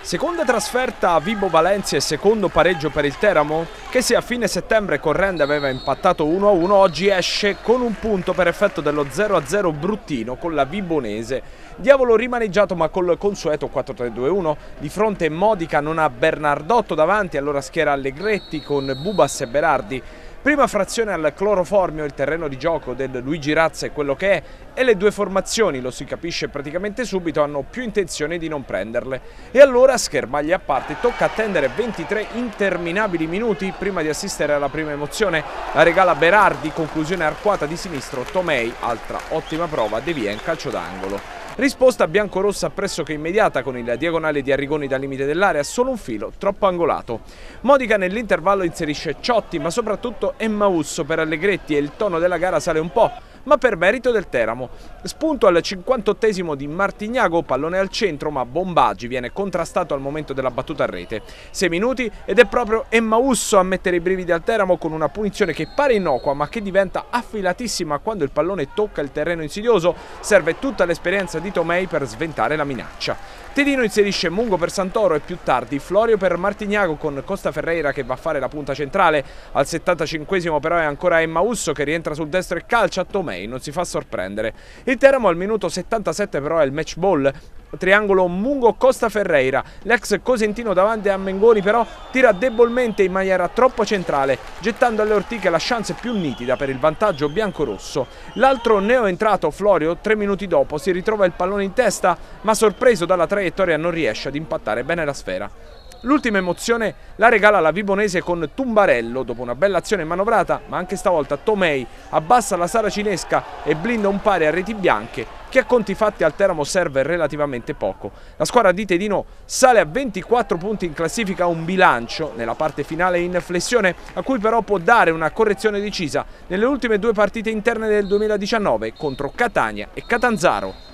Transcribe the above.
Seconda trasferta a Vibo Valentia e secondo pareggio per il Teramo, che se a fine settembre con Rende aveva impattato 1-1, oggi esce con un punto per effetto dello 0-0 bruttino con la Vibonese. Diavolo rimaneggiato ma col consueto 4-3-2-1, di fronte Modica non ha Bernardotto davanti, allora schiera Allegretti con Bubas e Berardi. Prima frazione al cloroformio, il terreno di gioco del Luigi Razza è quello che è e le due formazioni, lo si capisce praticamente subito, hanno più intenzione di non prenderle. E allora, schermaglie a parte, tocca attendere 23 interminabili minuti prima di assistere alla prima emozione. La regala Berardi, conclusione arcuata di sinistro, Tomei, altra ottima prova, devia in calcio d'angolo. Risposta biancorossa pressoché immediata con il diagonale di Arrigoni dal limite dell'area, solo un filo troppo angolato. Modica nell'intervallo inserisce Ciotti ma soprattutto Emmausso per Allegretti e il tono della gara sale un po', ma per merito del Teramo. Spunto al 58esimo di Martignago, pallone al centro ma Bombaggi viene contrastato al momento della battuta a rete. 6 minuti ed è proprio Emmausso a mettere i brividi al Teramo con una punizione che pare innocua ma che diventa affilatissima quando il pallone tocca il terreno insidioso. Serve tutta l'esperienza di Tomei per sventare la minaccia. Tedino inserisce Mungo per Santoro e più tardi Florio per Martignago con Costa Ferreira che va a fare la punta centrale. Al 75esimo però è ancora Emmausso che rientra sul destro e calcia a Tomei, non si fa sorprendere. Il Teramo al minuto 77 però è il match ball. Triangolo Mungo-Costa Ferreira, l'ex cosentino davanti a Mengoni però tira debolmente in maniera troppo centrale, gettando alle ortiche la chance più nitida per il vantaggio biancorosso. L'altro neoentrato Florio 3 minuti dopo si ritrova il pallone in testa ma sorpreso dalla traiettoria non riesce ad impattare bene la sfera. L'ultima emozione la regala la Vibonese con Tumbarello, dopo una bella azione manovrata, ma anche stavolta Tomei abbassa la saracinesca e blinda un pari a reti bianche, che a conti fatti al Teramo serve relativamente poco. La squadra di Tedino sale a 24 punti in classifica, un bilancio nella parte finale in flessione, a cui però può dare una correzione decisa nelle ultime due partite interne del 2019 contro Catania e Catanzaro.